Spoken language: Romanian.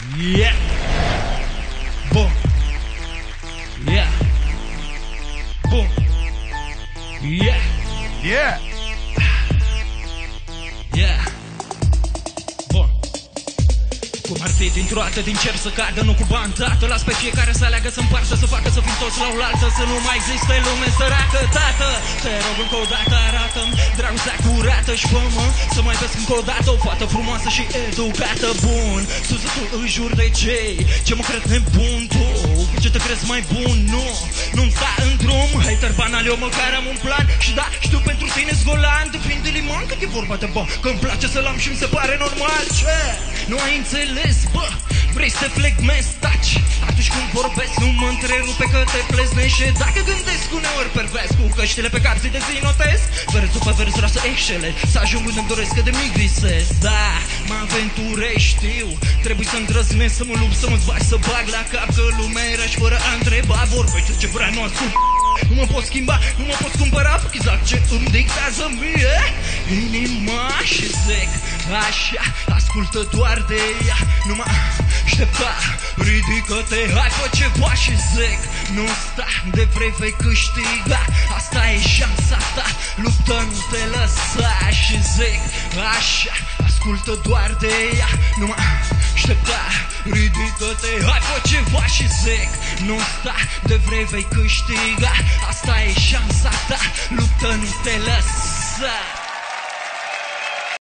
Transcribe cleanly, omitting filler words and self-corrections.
Yeah. Boom. Yeah. Boom. Yeah. Yeah. Yeah. Bun. Cum ar fi dintr-o dată din cer să cadă, nu cu bani, tată. Las pe fiecare să aleagă, să împartă, să facă, să fim toți la oaltă. Să nu mai existe lume săracă, tată. Te rog încă o dată, arată-mi dragostea curată și fă-mă să mai vezi încă o dată o fată frumoasă și educată. Bun, Suzu, tu îi jur de cei ce mă cred nebun. Tu, ce te crezi mai bun? Nu-mi sta în drum. Hater banal, eu măcar am un plan. Și da, știu pentru tine-s golan. De plin de liman cât e vorba de bani, că-mi place să-l am și mi se pare normal. Ce? Nu ai înțeles, bă? Vrei să te flegmezi, taci. Atunci când vorbesc nu mă întrerupe că te pleznește. Dacă gândesc uneori pervers, cu căștile pe cap zi de zi notez vers după vers vreau să excele, să ajung unde-mi doresc, că de mic visez. Da, mă aventurez, știu. Trebuie să îndrăznesc, să mă lupt, să mă zbai, să bag la cap că lumea era și fără a întreba. Vorbește ce vrea, nu ascult. Nu mă pot schimba, nu mă pot cumpăra, exact ce îmi dictează mie inima. Și zic așa, ascultă doar de ea, nu mă aștepta, ridică-te, hai fă ceva. Și zic, nu sta de vrei, vei câștiga, asta e șansa ta, luptă, nu te lăsa. Și zic așa, ascultă doar de ea, nu mă aștepta, ridică-te, hai fă ceva. Și zic, nu sta de vrei, vei câștiga, asta e șansa ta, luptă, nu te lăsa.